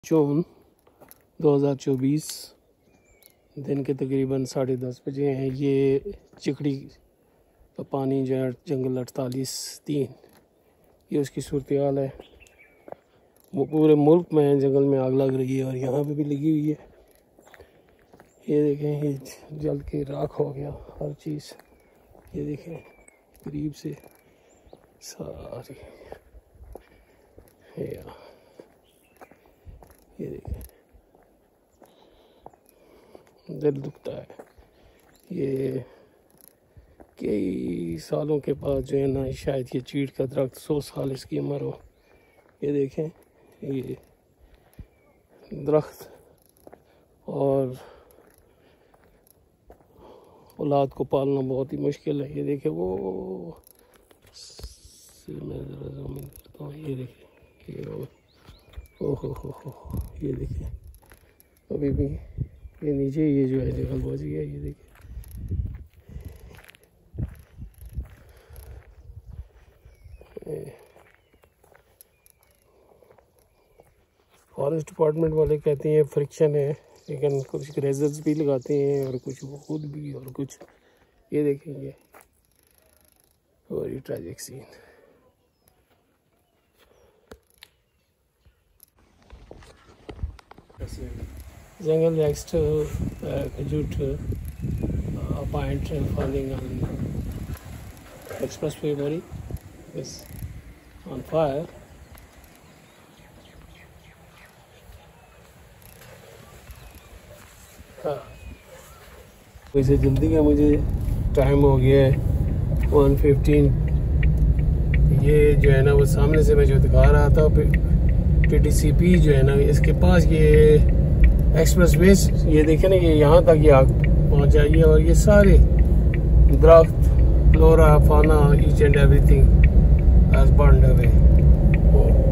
जून 2024 दिन के तकरीबन 10:30 बजे हैं। ये चिकड़ी का पानी जो है जंगल 48-3 ये उसकी सूरत हाल है। वो पूरे मुल्क में जंगल में आग लग रही है और यहाँ पे भी लगी हुई है। ये देखें, ये जल के राख हो गया हर चीज़। ये देखें करीब से सारी ये देखें, दिल दुखता है। ये कई सालों के बाद जो है ना, शायद ये चीड़ का दरख्त 100 साल इसकी उम्र हो। ये देखें, ये दरख्त और औलाद को पालना बहुत ही मुश्किल है। ये देखें, वो मैं ज़रा ज़ूम इन करता हूँ। ये देखें, ये हो ये देखें, अभी भी ये नीचे ये जो है जंगलबाजी है। ये देखें, फॉरेस्ट डिपार्टमेंट वाले कहते हैं फ्रिक्शन है, लेकिन कुछ ग्रेजर्स भी लगाते हैं और कुछ वो खुद भी और कुछ। ये देखेंगे और ये tragic scene. Jungle next to Kajut point falling on expressway body is on fire. वैसे जल्दी का मुझे टाइम हो गया है 1:15। ये जो है ना, वो सामने से मैं जो दिखा रहा था PTCP जो है ना, इसके पास ये एक्सप्रेस वे, ये देखे ना, ये यहाँ तक ये आग पहुँच जाएगी और ये सारे दरख्त, flora, fauna, each and everything has burned away.